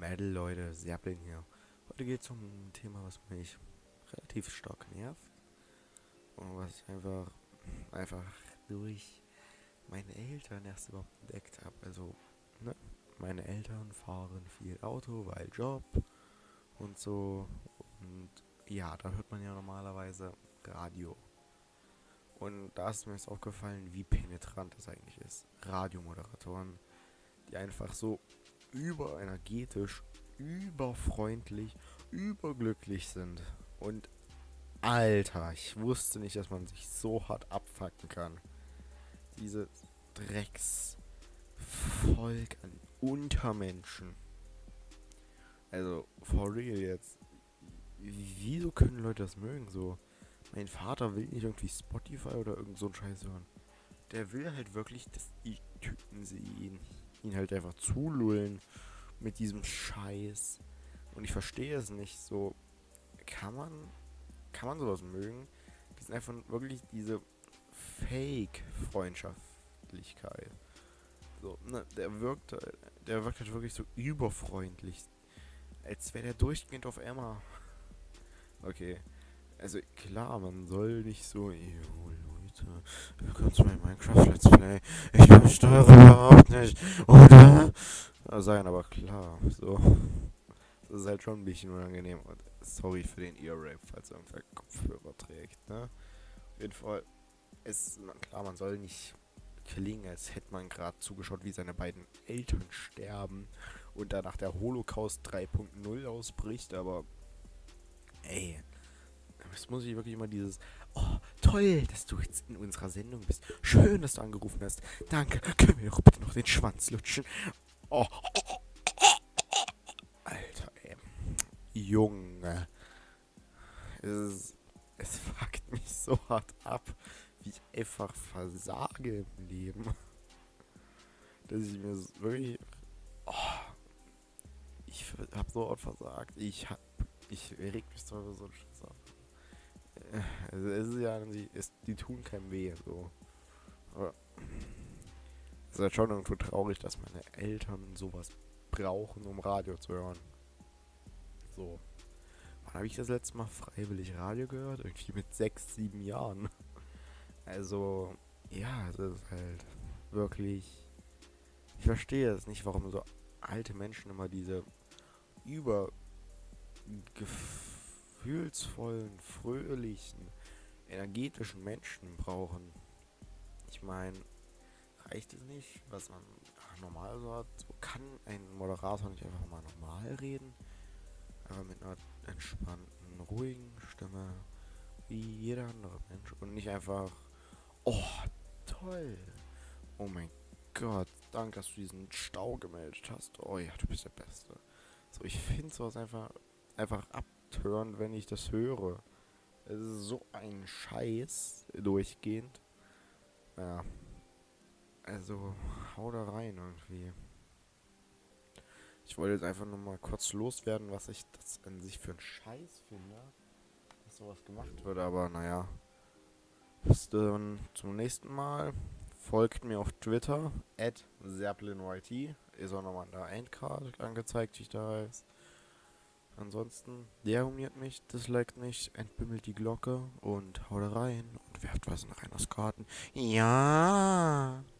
Mädel, Leute, Serplin hier. Heute geht es um ein Thema, was mich relativ stark nervt und was ich einfach durch meine Eltern erst überhaupt entdeckt habe. Also, ne, meine Eltern fahren viel Auto, weil Job und so. Und ja, da hört man ja normalerweise Radio. Und da ist mir jetzt aufgefallen, wie penetrant das eigentlich ist. Radiomoderatoren, die einfach so überenergetisch, überfreundlich, überglücklich sind. Und Alter, ich wusste nicht, dass man sich so hart abfacken kann. Diese Drecksvolk an Untermenschen. Also, for real jetzt. Wieso können Leute das mögen so? Mein Vater will nicht irgendwie Spotify oder irgend so einen Scheiß hören. Der will halt wirklich, dass die Typen ihn halt einfach zulullen mit diesem Scheiß. Und ich verstehe es nicht so. Kann man, kann man sowas mögen? Die sind einfach wirklich diese Fake-Freundschaftlichkeit. So, ne, der wirkt halt wirklich so überfreundlich. Als wäre der durchgehend auf Emma. Okay. Also klar, man soll nicht so, jo Leute, willkommen zu meinem Minecraft Let's Play. Ich verstehe überhaupt nicht, oder? Sein, aber klar, so. Das ist halt schon ein bisschen unangenehm. Und sorry für den Ear-Rape, falls irgendwer Kopfhörer trägt, ne? Auf jeden Fall, klar, man soll nicht klingen, als hätte man gerade zugeschaut, wie seine beiden Eltern sterben und danach der Holocaust 3.0 ausbricht, aber ey, jetzt muss ich wirklich immer dieses, oh, toll, dass du jetzt in unserer Sendung bist. Schön, dass du angerufen hast. Danke, können wir doch bitte noch den Schwanz lutschen? Oh, Alter, ey. Junge. Es fuckt mich so hart ab, wie ich einfach versage im Leben. Dass ich mir wirklich, oh, ich hab so oft versagt. Ich reg mich so über so einen Scheiß auf. Also es ist ja, die tun keinem weh, so. Aber es ist halt schon irgendwo traurig, dass meine Eltern sowas brauchen, um Radio zu hören. So. Wann habe ich das letzte Mal freiwillig Radio gehört? Irgendwie mit 6, 7 Jahren. Also, ja, es ist halt wirklich. Ich verstehe es nicht, warum so alte Menschen immer diese übergefühlsvollen, fröhlichen, energetischen Menschen brauchen. Ich meine, reicht es nicht, was man normal so hat? So kann ein Moderator nicht einfach mal normal reden, aber mit einer entspannten, ruhigen Stimme, wie jeder andere Mensch und nicht einfach, oh, toll, oh mein Gott, danke, dass du diesen Stau gemeldet hast, oh ja, du bist der Beste. So, ich finde sowas einfach abtören, wenn ich das höre. Es ist so ein Scheiß durchgehend. Ja, also hau da rein irgendwie. Ich wollte jetzt einfach nur mal kurz loswerden, was ich das an sich für einen Scheiß finde, dass sowas gemacht wird, aber naja. Bis dann zum nächsten Mal. Folgt mir auf Twitter, @serplinyt. Ist auch nochmal in der Endcard angezeigt, wie ich da heiße. Ansonsten, deabonniert mich, disliked mich, entbimmelt die Glocke und haut rein und werft was in Reiners Karten. Ja!